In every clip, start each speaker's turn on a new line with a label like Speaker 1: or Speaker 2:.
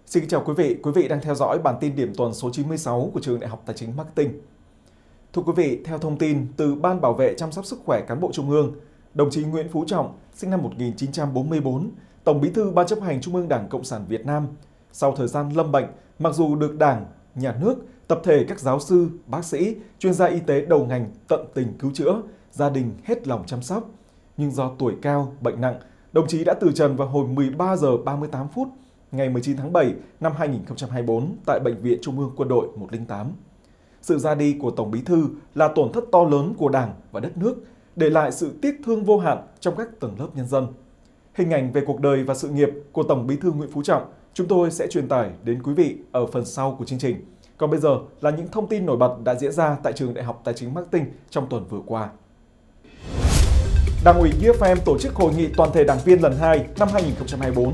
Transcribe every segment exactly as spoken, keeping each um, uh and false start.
Speaker 1: Xin chào quý vị, quý vị đang theo dõi bản tin điểm tuần số chín mươi sáu của Trường Đại học Tài chính Marketing. Thưa quý vị, theo thông tin từ Ban Bảo vệ chăm sóc sức khỏe cán bộ Trung ương, đồng chí Nguyễn Phú Trọng, sinh năm một nghìn chín trăm bốn mươi tư, Tổng Bí thư Ban Chấp hành Trung ương Đảng Cộng sản Việt Nam, sau thời gian lâm bệnh, mặc dù được Đảng, Nhà nước, tập thể các giáo sư, bác sĩ, chuyên gia y tế đầu ngành tận tình cứu chữa, gia đình hết lòng chăm sóc, nhưng do tuổi cao, bệnh nặng, đồng chí đã từ trần vào hồi mười ba giờ ba mươi tám phút ngày mười chín tháng bảy năm hai nghìn không trăm hai mươi tư tại Bệnh viện Trung ương Quân đội một không tám. Sự ra đi của Tổng Bí thư là tổn thất to lớn của Đảng và đất nước, để lại sự tiếc thương vô hạn trong các tầng lớp nhân dân. Hình ảnh về cuộc đời và sự nghiệp của Tổng Bí thư Nguyễn Phú Trọng chúng tôi sẽ truyền tải đến quý vị ở phần sau của chương trình. Còn bây giờ là những thông tin nổi bật đã diễn ra tại Trường Đại học Tài chính Marketing trong tuần vừa qua. Đảng ủy giê ép em tổ chức hội nghị toàn thể đảng viên lần hai năm hai nghìn không trăm hai mươi tư.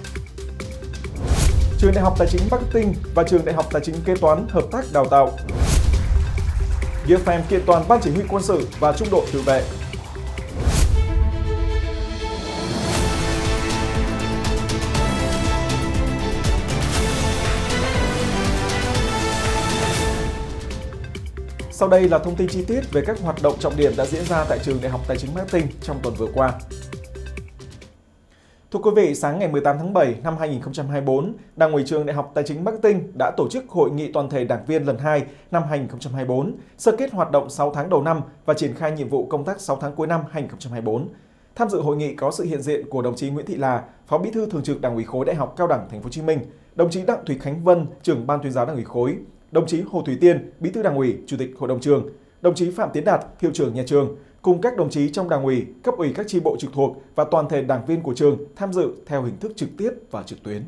Speaker 1: Trường Đại học Tài chính Marketing và Trường Đại học Tài chính Kế toán hợp tác đào tạo. giê ép em kiện toàn Ban Chỉ huy quân sự và Trung đội tự vệ. Sau đây là thông tin chi tiết về các hoạt động trọng điểm đã diễn ra tại Trường Đại học Tài chính Marketing trong tuần vừa qua. Thưa quý vị, sáng ngày mười tám tháng bảy năm hai nghìn không trăm hai mươi tư, Đảng ủy Trường Đại học Tài chính Marketing đã tổ chức hội nghị toàn thể đảng viên lần hai năm hai nghìn không trăm hai mươi tư, sơ kết hoạt động sáu tháng đầu năm và triển khai nhiệm vụ công tác sáu tháng cuối năm hai nghìn không trăm hai mươi tư. Tham dự hội nghị có sự hiện diện của đồng chí Nguyễn Thị Là, Phó Bí thư Thường trực Đảng ủy khối Đại học Cao đẳng Thành phố Hồ Chí Minh, đồng chí Đặng Thùy Khánh Vân, Trưởng Ban Tuyên giáo Đảng ủy khối, đồng chí Hồ Thủy Tiên, Bí thư Đảng ủy, Chủ tịch Hội đồng trường, đồng chí Phạm Tiến Đạt, Hiệu trưởng nhà trường, cùng các đồng chí trong Đảng ủy, cấp ủy các chi bộ trực thuộc và toàn thể đảng viên của trường tham dự theo hình thức trực tiếp và trực tuyến.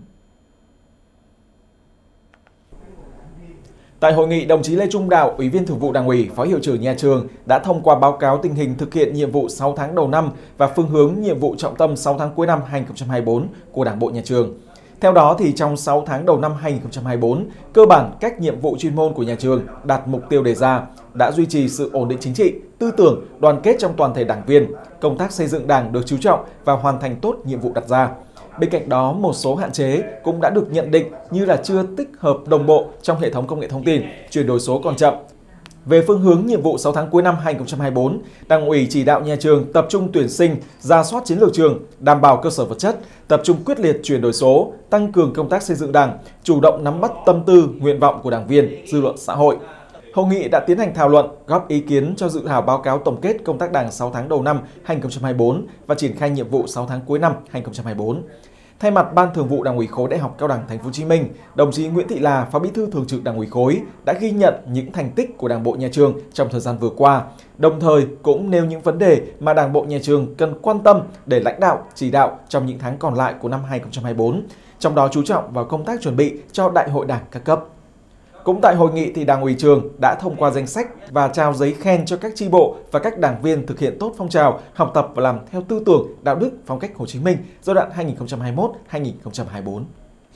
Speaker 1: Tại hội nghị, đồng chí Lê Trung Đạo, Ủy viên Thường vụ Đảng ủy, Phó Hiệu trưởng nhà trường đã thông qua báo cáo tình hình thực hiện nhiệm vụ sáu tháng đầu năm và phương hướng nhiệm vụ trọng tâm sáu tháng cuối năm hai nghìn không trăm hai mươi tư của Đảng bộ nhà trường. Theo đó, thì trong sáu tháng đầu năm hai nghìn không trăm hai mươi tư, cơ bản các nhiệm vụ chuyên môn của nhà trường đạt mục tiêu đề ra, đã duy trì sự ổn định chính trị, tư tưởng, đoàn kết trong toàn thể đảng viên, công tác xây dựng Đảng được chú trọng và hoàn thành tốt nhiệm vụ đặt ra. Bên cạnh đó, một số hạn chế cũng đã được nhận định như là chưa tích hợp đồng bộ trong hệ thống công nghệ thông tin, chuyển đổi số còn chậm. Về phương hướng nhiệm vụ sáu tháng cuối năm hai nghìn không trăm hai mươi tư, Đảng ủy chỉ đạo nhà trường tập trung tuyển sinh, rà soát chiến lược trường, đảm bảo cơ sở vật chất, tập trung quyết liệt chuyển đổi số, tăng cường công tác xây dựng Đảng, chủ động nắm bắt tâm tư, nguyện vọng của đảng viên, dư luận xã hội. Hội nghị đã tiến hành thảo luận, góp ý kiến cho dự thảo báo cáo tổng kết công tác Đảng sáu tháng đầu năm hai nghìn không trăm hai mươi tư và triển khai nhiệm vụ sáu tháng cuối năm hai nghìn không trăm hai mươi tư. Thay mặt Ban Thường vụ Đảng ủy khối Đại học Cao đẳng Thành phố Hồ Chí Minh, đồng chí Nguyễn Thị Là, Phó Bí thư Thường trực Đảng ủy khối đã ghi nhận những thành tích của Đảng bộ nhà trường trong thời gian vừa qua, đồng thời cũng nêu những vấn đề mà Đảng bộ nhà trường cần quan tâm để lãnh đạo, chỉ đạo trong những tháng còn lại của năm hai nghìn không trăm hai mươi tư, trong đó chú trọng vào công tác chuẩn bị cho Đại hội Đảng các cấp. Cũng tại hội nghị, thì Đảng ủy trường đã thông qua danh sách và trao giấy khen cho các chi bộ và các đảng viên thực hiện tốt phong trào học tập và làm theo tư tưởng, đạo đức, phong cách Hồ Chí Minh giai đoạn hai nghìn không trăm hai mươi mốt đến hai nghìn không trăm hai mươi tư.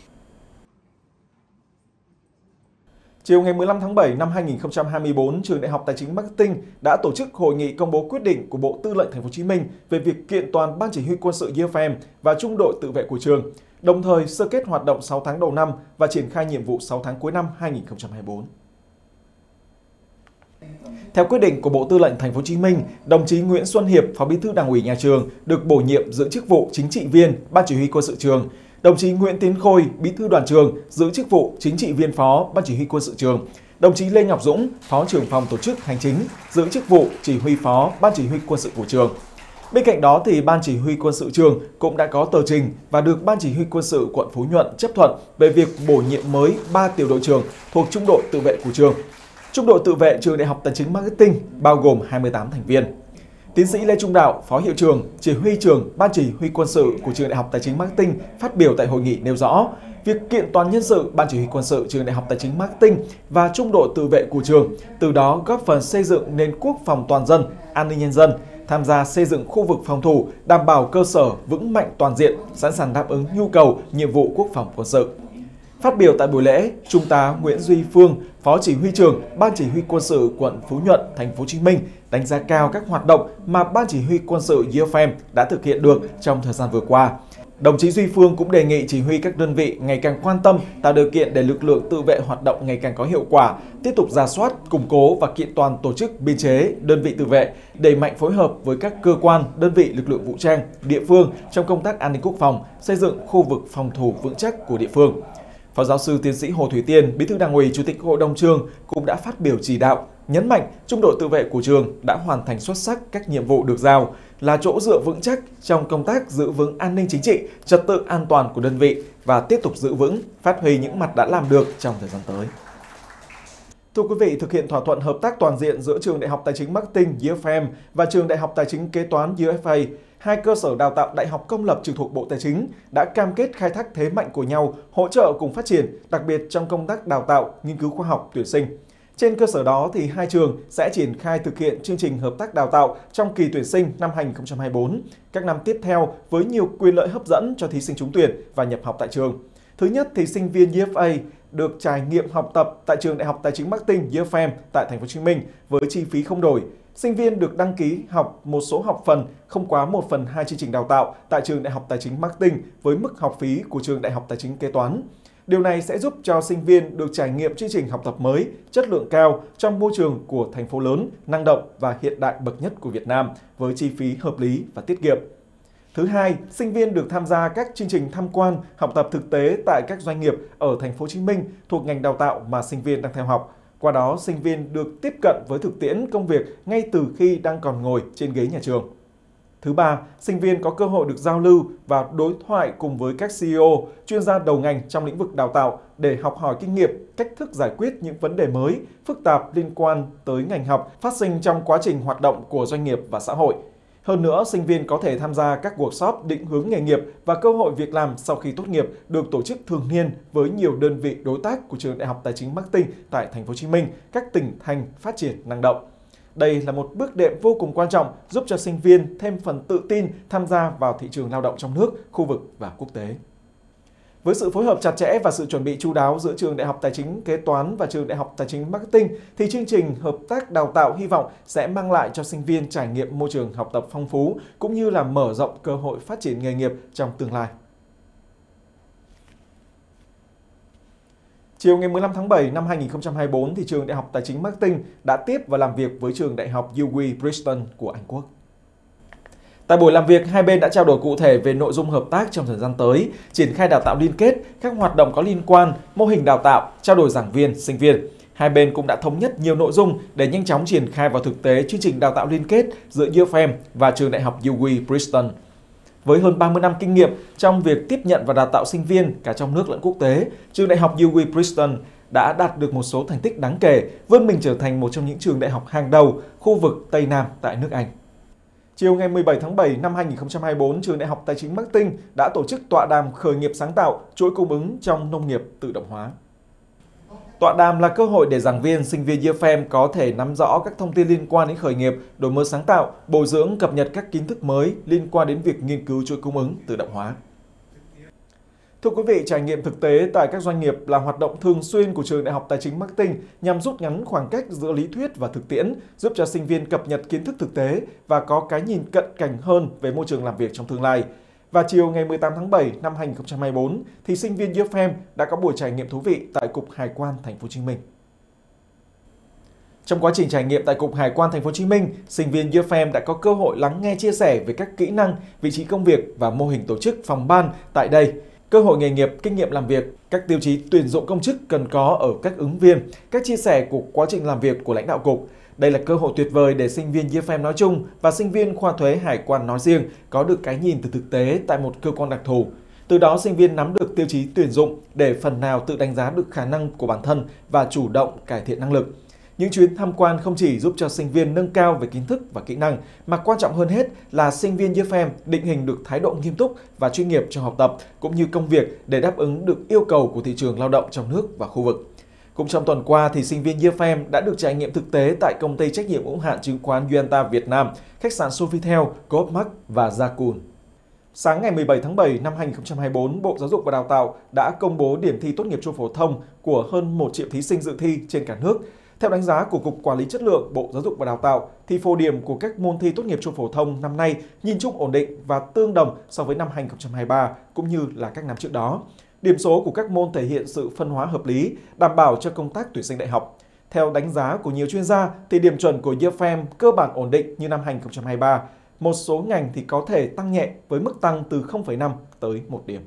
Speaker 1: Chiều ngày mười lăm tháng bảy năm hai nghìn không trăm hai mươi tư, Trường Đại học Tài chính Marketing đã tổ chức hội nghị công bố quyết định của Bộ Tư lệnh Thành phố Hồ Chí Minh về việc kiện toàn Ban Chỉ huy quân sự giê ép em và Trung đội tự vệ của trường, đồng thời sơ kết hoạt động sáu tháng đầu năm và triển khai nhiệm vụ sáu tháng cuối năm hai nghìn không trăm hai mươi tư. Theo quyết định của Bộ Tư lệnh Thành phố Hồ Chí Minh, đồng chí Nguyễn Xuân Hiệp, Phó Bí thư Đảng ủy nhà trường được bổ nhiệm giữ chức vụ chính trị viên Ban Chỉ huy quân sự trường. Đồng chí Nguyễn Tiến Khôi, Bí thư Đoàn trường giữ chức vụ chính trị viên phó Ban Chỉ huy quân sự trường. Đồng chí Lê Ngọc Dũng, Phó trưởng phòng tổ chức hành chính giữ chức vụ chỉ huy phó Ban Chỉ huy quân sự của trường. Bên cạnh đó, thì Ban Chỉ huy quân sự trường cũng đã có tờ trình và được Ban Chỉ huy quân sự quận Phú Nhuận chấp thuận về việc bổ nhiệm mới ba tiểu đội trưởng thuộc Trung đội tự vệ của trường. Trung đội tự vệ Trường Đại học Tài chính Marketing bao gồm hai mươi tám thành viên. Tiến sĩ Lê Trung Đạo, Phó Hiệu trưởng, Chỉ huy trưởng Ban Chỉ huy quân sự của Trường Đại học Tài chính Marketing phát biểu tại hội nghị nêu rõ, việc kiện toàn nhân sự Ban Chỉ huy quân sự Trường Đại học Tài chính Marketing và Trung đội tự vệ của trường, từ đó góp phần xây dựng nền quốc phòng toàn dân, an ninh nhân dân, tham gia xây dựng khu vực phòng thủ, đảm bảo cơ sở vững mạnh toàn diện, sẵn sàng đáp ứng nhu cầu, nhiệm vụ quốc phòng quân sự. Phát biểu tại buổi lễ, Trung tá Nguyễn Duy Phương, Phó Chỉ huy trưởng Ban Chỉ huy quân sự quận Phú Nhuận, Thành phố Hồ Chí Minh đánh giá cao các hoạt động mà Ban Chỉ huy quân sự giê ép em đã thực hiện được trong thời gian vừa qua. Đồng chí Duy Phương cũng đề nghị chỉ huy các đơn vị ngày càng quan tâm tạo điều kiện để lực lượng tự vệ hoạt động ngày càng có hiệu quả, tiếp tục rà soát, củng cố và kiện toàn tổ chức, biên chế, đơn vị tự vệ, đẩy mạnh phối hợp với các cơ quan, đơn vị lực lượng vũ trang, địa phương trong công tác an ninh quốc phòng, xây dựng khu vực phòng thủ vững chắc của địa phương. Phó giáo sư tiến sĩ Hồ Thủy Tiên, Bí thư Đảng ủy, Chủ tịch Hội đồng trường cũng đã phát biểu chỉ đạo, nhấn mạnh trung đội tự vệ của trường đã hoàn thành xuất sắc các nhiệm vụ được giao, là chỗ dựa vững chắc trong công tác giữ vững an ninh chính trị, trật tự an toàn của đơn vị và tiếp tục giữ vững, phát huy những mặt đã làm được trong thời gian tới. Thưa quý vị, thực hiện thỏa thuận hợp tác toàn diện giữa Trường Đại học Tài chính Marketing U F M và Trường Đại học Tài chính Kế toán U F A, hai cơ sở đào tạo đại học công lập trực thuộc Bộ Tài chính đã cam kết khai thác thế mạnh của nhau, hỗ trợ cùng phát triển, đặc biệt trong công tác đào tạo, nghiên cứu khoa học, tuyển sinh. Trên cơ sở đó, thì hai trường sẽ triển khai thực hiện chương trình hợp tác đào tạo trong kỳ tuyển sinh năm hai nghìn không trăm hai mươi tư, các năm tiếp theo với nhiều quyền lợi hấp dẫn cho thí sinh trúng tuyển và nhập học tại trường. Thứ nhất, thì sinh viên U F A được trải nghiệm học tập tại Trường Đại học Tài chính Marketing U F M tại Thành phố Hồ Chí Minh với chi phí không đổi. Sinh viên được đăng ký học một số học phần không quá một phần hai chương trình đào tạo tại Trường Đại học Tài chính Marketing với mức học phí của Trường Đại học Tài chính Kế toán. Điều này sẽ giúp cho sinh viên được trải nghiệm chương trình học tập mới, chất lượng cao trong môi trường của thành phố lớn, năng động và hiện đại bậc nhất của Việt Nam với chi phí hợp lý và tiết kiệm. Thứ hai, sinh viên được tham gia các chương trình tham quan, học tập thực tế tại các doanh nghiệp ở Thành phố Hồ Chí Minh thuộc ngành đào tạo mà sinh viên đang theo học. Qua đó, sinh viên được tiếp cận với thực tiễn công việc ngay từ khi đang còn ngồi trên ghế nhà trường. Thứ ba, sinh viên có cơ hội được giao lưu và đối thoại cùng với các C E O, chuyên gia đầu ngành trong lĩnh vực đào tạo để học hỏi kinh nghiệm, cách thức giải quyết những vấn đề mới, phức tạp liên quan tới ngành học phát sinh trong quá trình hoạt động của doanh nghiệp và xã hội. Hơn nữa, sinh viên có thể tham gia các workshop định hướng nghề nghiệp và cơ hội việc làm sau khi tốt nghiệp được tổ chức thường niên với nhiều đơn vị đối tác của Trường Đại học Tài chính Marketing tại Thành phố Hồ Chí Minh, các tỉnh thành phát triển năng động. Đây là một bước đệm vô cùng quan trọng giúp cho sinh viên thêm phần tự tin tham gia vào thị trường lao động trong nước, khu vực và quốc tế. Với sự phối hợp chặt chẽ và sự chuẩn bị chu đáo giữa Trường Đại học Tài chính Kế toán và Trường Đại học Tài chính Marketing, thì chương trình hợp tác đào tạo hy vọng sẽ mang lại cho sinh viên trải nghiệm môi trường học tập phong phú cũng như là mở rộng cơ hội phát triển nghề nghiệp trong tương lai. Chiều ngày mười lăm tháng bảy năm hai nghìn không trăm hai mươi tư, thì Trường Đại học Tài chính Marketing đã tiếp và làm việc với Trường Đại học U W Bristol của Anh Quốc. Tại buổi làm việc, hai bên đã trao đổi cụ thể về nội dung hợp tác trong thời gian tới, triển khai đào tạo liên kết, các hoạt động có liên quan, mô hình đào tạo, trao đổi giảng viên, sinh viên. Hai bên cũng đã thống nhất nhiều nội dung để nhanh chóng triển khai vào thực tế chương trình đào tạo liên kết giữa U F M và Trường Đại học U W Bristol. Với hơn ba mươi năm kinh nghiệm trong việc tiếp nhận và đào tạo sinh viên cả trong nước lẫn quốc tế, Trường Đại học U W Bristol đã đạt được một số thành tích đáng kể, vươn mình trở thành một trong những trường đại học hàng đầu khu vực Tây Nam tại nước Anh. Chiều ngày mười bảy tháng bảy năm hai nghìn không trăm hai mươi tư, Trường Đại học Tài chính Marketing đã tổ chức tọa đàm khởi nghiệp sáng tạo, chuỗi cung ứng trong nông nghiệp tự động hóa. Tọa đàm là cơ hội để giảng viên, sinh viên U F M có thể nắm rõ các thông tin liên quan đến khởi nghiệp, đổi mới sáng tạo, bồi dưỡng, cập nhật các kiến thức mới liên quan đến việc nghiên cứu chuỗi cung ứng tự động hóa. Thưa quý vị, trải nghiệm thực tế tại các doanh nghiệp là hoạt động thường xuyên của Trường Đại học Tài chính Marketing nhằm rút ngắn khoảng cách giữa lý thuyết và thực tiễn, giúp cho sinh viên cập nhật kiến thức thực tế và có cái nhìn cận cảnh hơn về môi trường làm việc trong tương lai. Và chiều ngày mười tám tháng bảy năm hai nghìn không trăm hai mươi tư, thì sinh viên U F M đã có buổi trải nghiệm thú vị tại Cục Hải quan Thành phố Hồ Chí Minh. Trong quá trình trải nghiệm tại Cục Hải quan Thành phố Hồ Chí Minh, sinh viên U F M đã có cơ hội lắng nghe chia sẻ về các kỹ năng, vị trí công việc và mô hình tổ chức phòng ban tại đây, cơ hội nghề nghiệp, kinh nghiệm làm việc, các tiêu chí tuyển dụng công chức cần có ở các ứng viên, các chia sẻ của quá trình làm việc của lãnh đạo Cục. Đây là cơ hội tuyệt vời để sinh viên U F M nói chung và sinh viên khoa thuế hải quan nói riêng có được cái nhìn từ thực tế tại một cơ quan đặc thù. Từ đó, sinh viên nắm được tiêu chí tuyển dụng để phần nào tự đánh giá được khả năng của bản thân và chủ động cải thiện năng lực. Những chuyến tham quan không chỉ giúp cho sinh viên nâng cao về kiến thức và kỹ năng, mà quan trọng hơn hết là sinh viên U F M định hình được thái độ nghiêm túc và chuyên nghiệp trong học tập cũng như công việc để đáp ứng được yêu cầu của thị trường lao động trong nước và khu vực. Cũng trong tuần qua, thì sinh viên U F M đã được trải nghiệm thực tế tại công ty trách nhiệm hữu hạn chứng khoán Yuanta Việt Nam, khách sạn Sofitel, Co-op Mark và Jakun. Sáng ngày mười bảy tháng bảy năm hai nghìn không trăm hai mươi tư, Bộ Giáo dục và Đào tạo đã công bố điểm thi tốt nghiệp trung học phổ thông của hơn một triệu thí sinh dự thi trên cả nước. Theo đánh giá của Cục Quản lý Chất lượng Bộ Giáo dục và Đào tạo, thì phổ điểm của các môn thi tốt nghiệp trung phổ thông năm nay nhìn chung ổn định và tương đồng so với năm hai nghìn không trăm hai mươi ba cũng như là các năm trước đó. Điểm số của các môn thể hiện sự phân hóa hợp lý, đảm bảo cho công tác tuyển sinh đại học. Theo đánh giá của nhiều chuyên gia, thì điểm chuẩn của i e phờ em cơ bản ổn định như năm hai nghìn không trăm hai mươi ba. Một số ngành thì có thể tăng nhẹ với mức tăng từ không phẩy năm tới một điểm.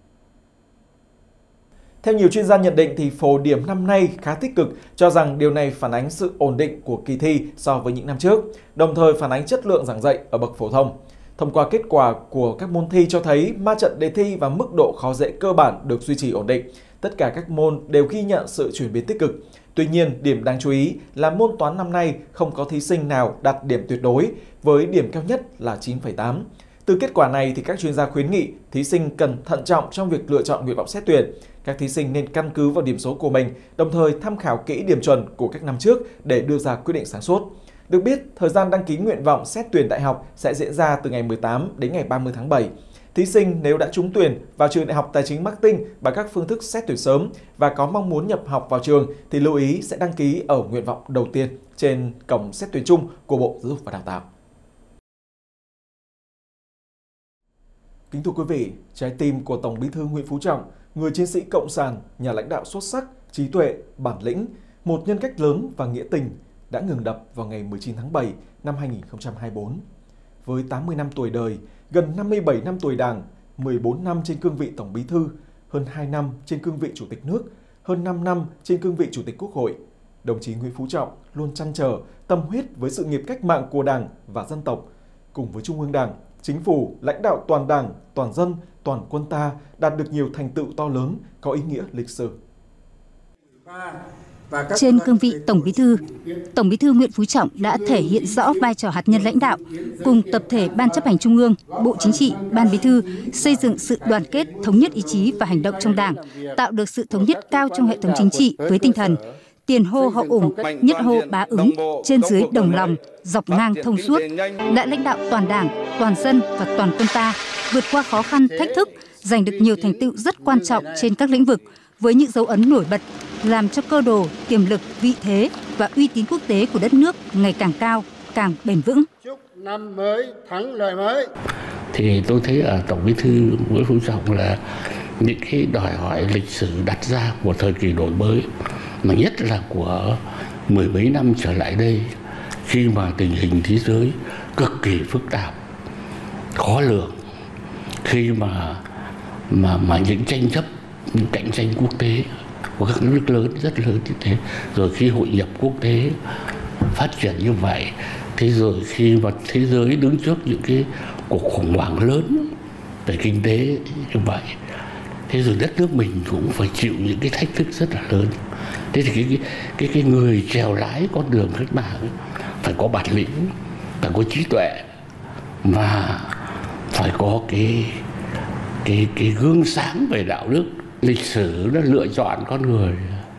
Speaker 1: Theo nhiều chuyên gia nhận định thì phổ điểm năm nay khá tích cực, cho rằng điều này phản ánh sự ổn định của kỳ thi so với những năm trước, đồng thời phản ánh chất lượng giảng dạy ở bậc phổ thông. Thông qua kết quả của các môn thi cho thấy ma trận đề thi và mức độ khó dễ cơ bản được duy trì ổn định. Tất cả các môn đều ghi nhận sự chuyển biến tích cực. Tuy nhiên, điểm đáng chú ý là môn toán năm nay không có thí sinh nào đạt điểm tuyệt đối, với điểm cao nhất là chín phẩy tám. Từ kết quả này thì các chuyên gia khuyến nghị thí sinh cần thận trọng trong việc lựa chọn nguyện vọng xét tuyển. Các thí sinh nên căn cứ vào điểm số của mình, đồng thời tham khảo kỹ điểm chuẩn của các năm trước để đưa ra quyết định sáng suốt. Được biết, thời gian đăng ký nguyện vọng xét tuyển đại học sẽ diễn ra từ ngày mười tám đến ngày ba mươi tháng bảy. Thí sinh nếu đã trúng tuyển vào trường Đại học Tài chính Bắc Kinh bằng các phương thức xét tuyển sớm và có mong muốn nhập học vào trường thì lưu ý sẽ đăng ký ở nguyện vọng đầu tiên trên cổng xét tuyển chung của Bộ Giáo dục và Đào tạo. Kính thưa quý vị, trái tim của Tổng Bí thư Nguyễn Phú Trọng, người chiến sĩ cộng sản, nhà lãnh đạo xuất sắc, trí tuệ, bản lĩnh, một nhân cách lớn và nghĩa tình, đã ngừng đập vào ngày mười chín tháng bảy năm hai nghìn không trăm hai mươi tư. Với tám mươi năm tuổi đời, gần năm mươi bảy năm tuổi Đảng, mười bốn năm trên cương vị Tổng Bí thư, hơn hai năm trên cương vị Chủ tịch nước, hơn năm năm trên cương vị Chủ tịch Quốc hội, đồng chí Nguyễn Phú Trọng luôn trăn trở, tâm huyết với sự nghiệp cách mạng của Đảng và dân tộc. Cùng với Trung ương Đảng, Chính phủ, lãnh đạo toàn Đảng, toàn dân, toàn quân ta đạt được nhiều thành tựu to lớn, có ý nghĩa lịch sử.
Speaker 2: Trên cương vị Tổng Bí thư, Tổng Bí thư Nguyễn Phú Trọng đã thể hiện rõ vai trò hạt nhân lãnh đạo, cùng tập thể Ban Chấp hành Trung ương, Bộ Chính trị, Ban Bí thư xây dựng sự đoàn kết, thống nhất ý chí và hành động trong Đảng, tạo được sự thống nhất cao trong hệ thống chính trị với tinh thần tiền hô hậu ủng, nhất hô bá ứng, trên dưới đồng lòng, dọc ngang thông suốt, đã lãnh đạo toàn Đảng, toàn dân và toàn quân ta vượt qua khó khăn, thách thức, giành được nhiều thành tựu rất quan trọng trên các lĩnh vực với những dấu ấn nổi bật, làm cho cơ đồ, tiềm lực, vị thế và uy tín quốc tế của đất nước ngày càng cao, càng bền vững.
Speaker 3: Chúc năm mới thắng lợi mới.
Speaker 4: Thì tôi thấy ở Tổng Bí thư Nguyễn Phú Trọng là những cái đòi hỏi lịch sử đặt ra một thời kỳ đổi mới, mà nhất là của mười mấy năm trở lại đây, khi mà tình hình thế giới cực kỳ phức tạp, khó lường, khi mà mà mà những tranh chấp, những cạnh tranh quốc tế của các nước lớn rất lớn như thế, rồi khi hội nhập quốc tế phát triển như vậy, thế rồi khi mà thế giới đứng trước những cái cuộc khủng hoảng lớn về kinh tế như vậy, thế rồi đất nước mình cũng phải chịu những cái thách thức rất là lớn. Thế thì cái cái cái, cái người chèo lái con đường cách mạng phải có bản lĩnh, phải có trí tuệ và phải có cái cái cái gương sáng về đạo đức. Lịch sử nó lựa chọn con người,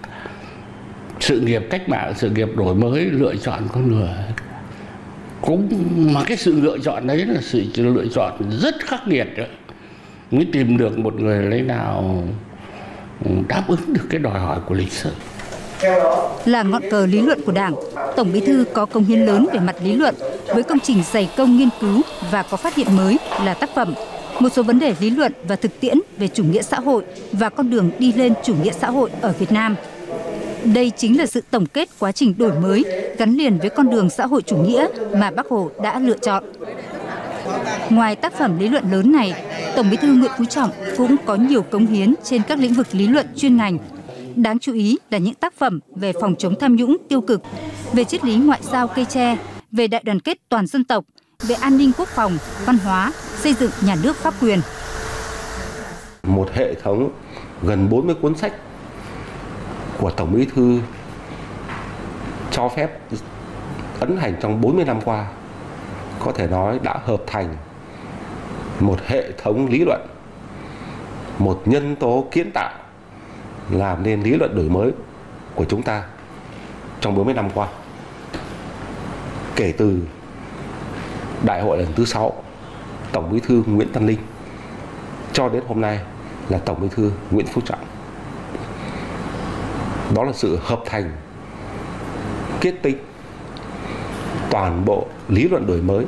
Speaker 4: sự nghiệp cách mạng, sự nghiệp đổi mới lựa chọn con người. Cũng mà cái sự lựa chọn đấy là sự lựa chọn rất khắc nghiệt đó, mới tìm được một người lãnh đạo đáp ứng được cái đòi hỏi của lịch sử.
Speaker 2: Là ngọn cờ lý luận của Đảng, Tổng Bí thư có công hiến lớn về mặt lý luận với công trình dày công nghiên cứu và có phát hiện mới là tác phẩm một số vấn đề lý luận và thực tiễn về chủ nghĩa xã hội và con đường đi lên chủ nghĩa xã hội ở Việt Nam. Đây chính là sự tổng kết quá trình đổi mới gắn liền với con đường xã hội chủ nghĩa mà Bác Hồ đã lựa chọn. Ngoài tác phẩm lý luận lớn này, Tổng Bí thư Nguyễn Phú Trọng cũng có nhiều cống hiến trên các lĩnh vực lý luận chuyên ngành. Đáng chú ý là những tác phẩm về phòng chống tham nhũng tiêu cực, về triết lý ngoại giao cây tre, về đại đoàn kết toàn dân tộc, về an ninh quốc phòng, văn hóa, xây dựng nhà nước pháp quyền.
Speaker 5: Một hệ thống gần bốn mươi cuốn sách của Tổng Bí thư cho phép ấn hành trong bốn mươi năm qua, có thể nói đã hợp thành một hệ thống lý luận, một nhân tố kiến tạo làm nên lý luận đổi mới của chúng ta trong bốn mươi năm qua. Kể từ Đại hội lần thứ sáu, Tổng Bí thư Nguyễn Văn Linh cho đến hôm nay là Tổng Bí thư Nguyễn Phú Trọng. Đó là sự hợp thành kết tinh toàn bộ lý luận đổi mới,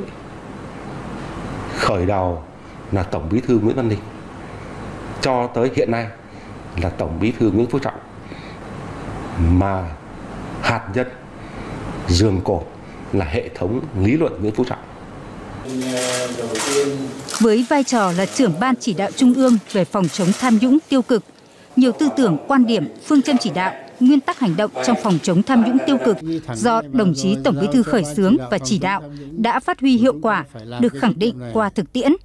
Speaker 5: khởi đầu là Tổng Bí thư Nguyễn Văn Linh, cho tới hiện nay là Tổng Bí thư Nguyễn Phú Trọng, mà hạt nhân, giường cột là hệ thống lý luận Nguyễn Phú Trọng.
Speaker 2: Với vai trò là trưởng ban chỉ đạo Trung ương về phòng chống tham nhũng tiêu cực, nhiều tư tưởng, quan điểm, phương châm chỉ đạo, nguyên tắc hành động trong phòng chống tham nhũng tiêu cực do đồng chí Tổng Bí thư khởi xướng và chỉ đạo đã phát huy hiệu quả, được khẳng định qua thực tiễn.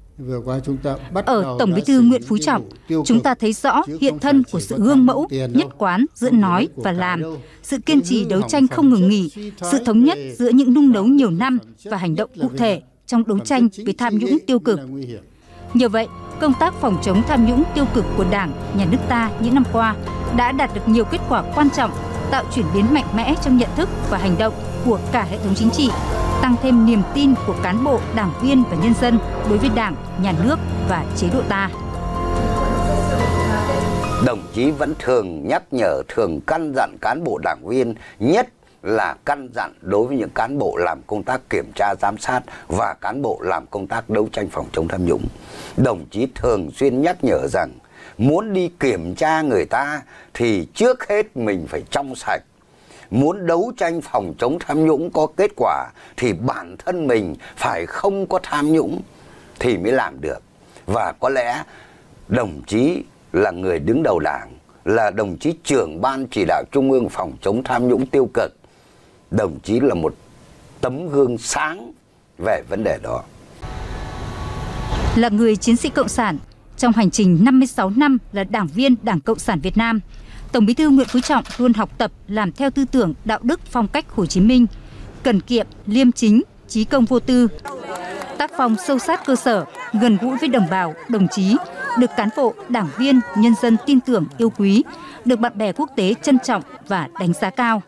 Speaker 2: Ở Tổng Bí thư Nguyễn Phú Trọng, chúng ta thấy rõ hiện thân của sự gương mẫu, nhất quán giữa nói và làm, sự kiên trì đấu tranh không ngừng nghỉ, sự thống nhất giữa những nung nấu nhiều năm và hành động cụ thể trong đấu tranh với tham nhũng tiêu cực. Nhờ vậy, công tác phòng chống tham nhũng tiêu cực của Đảng, Nhà nước ta những năm qua đã đạt được nhiều kết quả quan trọng, tạo chuyển biến mạnh mẽ trong nhận thức và hành động của cả hệ thống chính trị, tăng thêm niềm tin của cán bộ, đảng viên và nhân dân đối với Đảng, Nhà nước và chế độ ta.
Speaker 6: Đồng chí vẫn thường nhắc nhở, thường căn dặn cán bộ đảng viên, nhất là căn dặn đối với những cán bộ làm công tác kiểm tra giám sát và cán bộ làm công tác đấu tranh phòng chống tham nhũng. Đồng chí thường xuyên nhắc nhở rằng muốn đi kiểm tra người ta thì trước hết mình phải trong sạch. Muốn đấu tranh phòng chống tham nhũng có kết quả thì bản thân mình phải không có tham nhũng thì mới làm được. Và có lẽ đồng chí là người đứng đầu Đảng, là đồng chí trưởng ban chỉ đạo Trung ương phòng chống tham nhũng tiêu cực. Đồng chí là một tấm gương sáng về vấn đề đó.
Speaker 2: Là người chiến sĩ Cộng sản, trong hành trình năm mươi sáu năm là đảng viên Đảng Cộng sản Việt Nam, Tổng Bí thư Nguyễn Phú Trọng luôn học tập làm theo tư tưởng đạo đức phong cách Hồ Chí Minh, cần kiệm, liêm chính, chí công vô tư. Tác phong sâu sát cơ sở, gần gũi với đồng bào, đồng chí, được cán bộ, đảng viên, nhân dân tin tưởng, yêu quý, được bạn bè quốc tế trân trọng và đánh giá cao.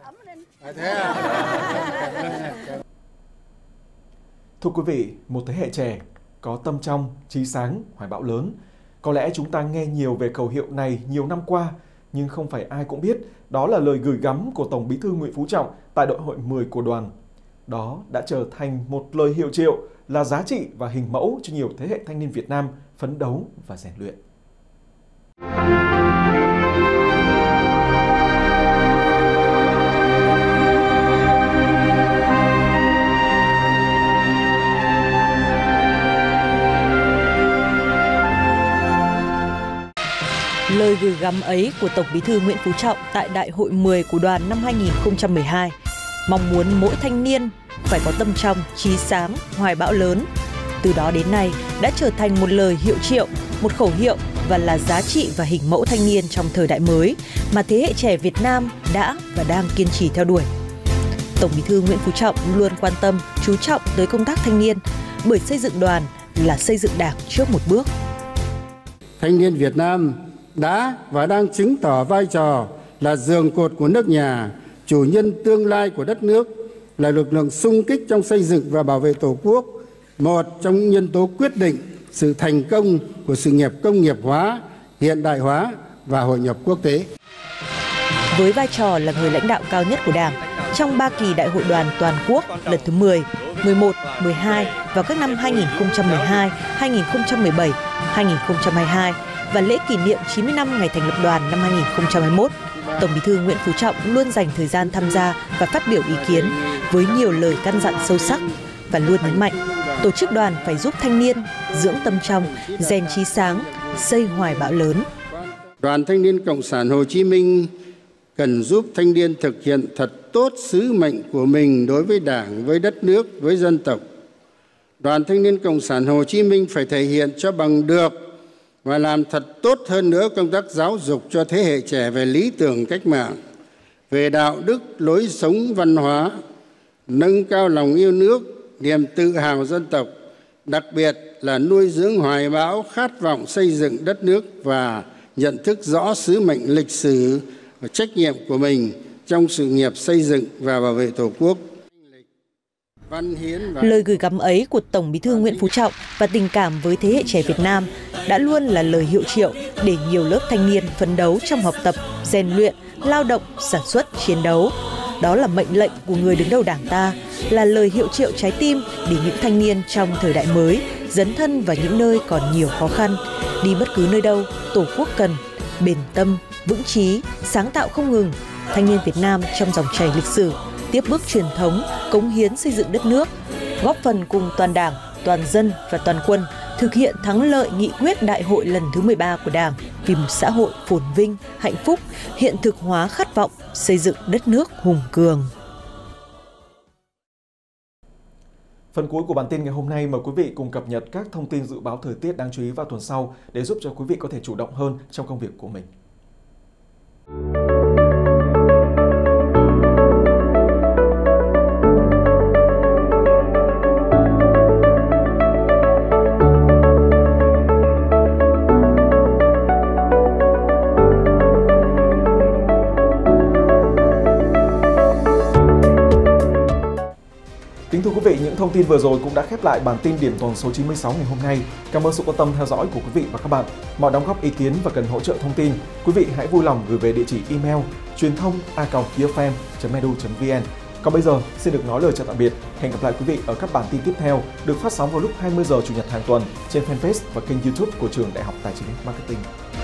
Speaker 1: Thưa quý vị, một thế hệ trẻ có tâm trong, trí sáng, hoài bão lớn. Có lẽ chúng ta nghe nhiều về khẩu hiệu này nhiều năm qua, nhưng không phải ai cũng biết đó là lời gửi gắm của Tổng Bí thư Nguyễn Phú Trọng tại Đại hội mười của đoàn. Đó đã trở thành một lời hiệu triệu, là giá trị và hình mẫu cho nhiều thế hệ thanh niên Việt Nam phấn đấu và rèn luyện.
Speaker 7: Lời gửi gắm ấy của Tổng Bí thư Nguyễn Phú Trọng tại Đại hội mười của đoàn năm hai nghìn không trăm mười hai, mong muốn mỗi thanh niên phải có tâm trong, trí sáng, hoài bão lớn. Từ đó đến nay đã trở thành một lời hiệu triệu, một khẩu hiệu và là giá trị và hình mẫu thanh niên trong thời đại mới mà thế hệ trẻ Việt Nam đã và đang kiên trì theo đuổi. Tổng Bí thư Nguyễn Phú Trọng luôn quan tâm, chú trọng tới công tác thanh niên, bởi xây dựng đoàn là xây dựng Đảng trước một bước.
Speaker 3: Thanh niên Việt Nam đã và đang chứng tỏ vai trò là giường cột của nước nhà, chủ nhân tương lai của đất nước, là lực lượng xung kích trong xây dựng và bảo vệ Tổ quốc, một trong những nhân tố quyết định sự thành công của sự nghiệp công nghiệp hóa, hiện đại hóa và hội nhập quốc tế.
Speaker 7: Với vai trò là người lãnh đạo cao nhất của Đảng, trong ba kỳ đại hội đoàn toàn quốc lần thứ mười, mười một, mười hai vào các năm hai nghìn không trăm mười hai, hai nghìn không trăm mười bảy, hai nghìn không trăm hai mươi hai và lễ kỷ niệm chín mươi năm ngày thành lập đoàn năm hai nghìn không trăm hai mươi mốt, Tổng Bí thư Nguyễn Phú Trọng luôn dành thời gian tham gia và phát biểu ý kiến với nhiều lời căn dặn sâu sắc và luôn nhấn mạnh tổ chức đoàn phải giúp thanh niên dưỡng tâm trong, rèn trí sáng, xây hoài bão lớn.
Speaker 3: Đoàn Thanh niên Cộng sản Hồ Chí Minh cần giúp thanh niên thực hiện thật tốt sứ mệnh của mình đối với Đảng, với đất nước, với dân tộc. Đoàn Thanh niên Cộng sản Hồ Chí Minh phải thể hiện cho bằng được và làm thật tốt hơn nữa công tác giáo dục cho thế hệ trẻ về lý tưởng cách mạng, về đạo đức, lối sống văn hóa, nâng cao lòng yêu nước, niềm tự hào dân tộc, đặc biệt là nuôi dưỡng hoài bão khát vọng xây dựng đất nước và nhận thức rõ sứ mệnh lịch sử và trách nhiệm của mình trong sự nghiệp xây dựng và bảo vệ Tổ quốc.
Speaker 7: Lời gửi gắm ấy của Tổng Bí thư Nguyễn Phú Trọng và tình cảm với thế hệ trẻ Việt Nam đã luôn là lời hiệu triệu để nhiều lớp thanh niên phấn đấu trong học tập, rèn luyện, lao động, sản xuất, chiến đấu. Đó là mệnh lệnh của người đứng đầu Đảng ta, là lời hiệu triệu trái tim để những thanh niên trong thời đại mới dấn thân vào những nơi còn nhiều khó khăn, đi bất cứ nơi đâu Tổ quốc cần, bền tâm, vững chí, sáng tạo không ngừng. Thanh niên Việt Nam trong dòng chảy lịch sử, tiếp bước truyền thống, cống hiến xây dựng đất nước, góp phần cùng toàn Đảng, toàn dân và toàn quân thực hiện thắng lợi nghị quyết đại hội lần thứ mười ba của Đảng vì một xã hội phồn vinh, hạnh phúc, hiện thực hóa khát vọng xây dựng đất nước hùng cường.
Speaker 1: Phần cuối của bản tin ngày hôm nay mời quý vị cùng cập nhật các thông tin dự báo thời tiết đáng chú ý vào tuần sau để giúp cho quý vị có thể chủ động hơn trong công việc của mình. Kính thưa quý vị, những thông tin vừa rồi cũng đã khép lại bản tin điểm tuần số chín mươi sáu ngày hôm nay. Cảm ơn sự quan tâm theo dõi của quý vị và các bạn. Mọi đóng góp ý kiến và cần hỗ trợ thông tin, quý vị hãy vui lòng gửi về địa chỉ email truyền thông a còng eofm chấm edu chấm vn. Còn bây giờ, xin được nói lời chào tạm biệt. Hẹn gặp lại quý vị ở các bản tin tiếp theo được phát sóng vào lúc hai mươi giờ Chủ nhật hàng tuần trên fanpage và kênh YouTube của Trường Đại học Tài chính Marketing.